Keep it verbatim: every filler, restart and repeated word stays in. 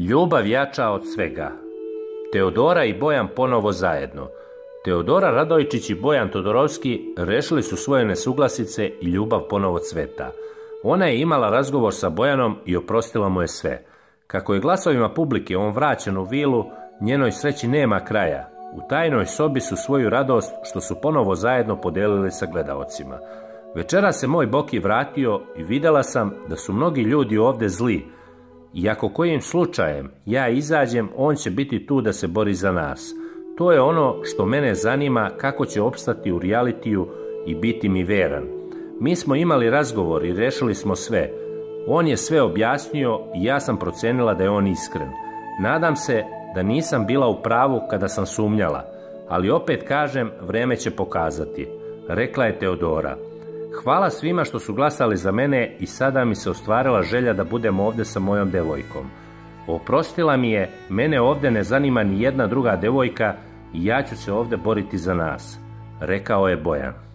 Ljubav jača od svega. Teodora i Bojan ponovo zajedno. Teodora Radojčić i Bojan Todorovski rešili su svoje nesuglasice i ljubav ponovo cveta. Ona je imala razgovor sa Bojanom i oprostila mu je sve. Kako je glasovima publike on vraćen u vilu, njenoj sreći nema kraja. U tajnoj sobi su svoju radost što su ponovo zajedno podelili sa gledaocima. Večera se moj Boki vratio i videla sam da su mnogi ljudi ovde zli. I ako kojim slučajem ja izađem, on će biti tu da se bori za nas. To je ono što mene zanima, kako će opstati u realitiju i biti mi veran. Mi smo imali razgovor i rešili smo sve. On je sve objasnio i ja sam procenila da je on iskren. Nadam se da nisam bila u pravu kada sam sumnjala, ali opet kažem, vreme će pokazati, rekla je Teodora. Hvala svima što su glasali za mene i sada mi se ostvarila želja da budem ovde sa mojom devojkom. Oprostila mi je, mene ovde ne zanima ni jedna druga devojka i ja ću se ovde boriti za nas, rekao je Bojan.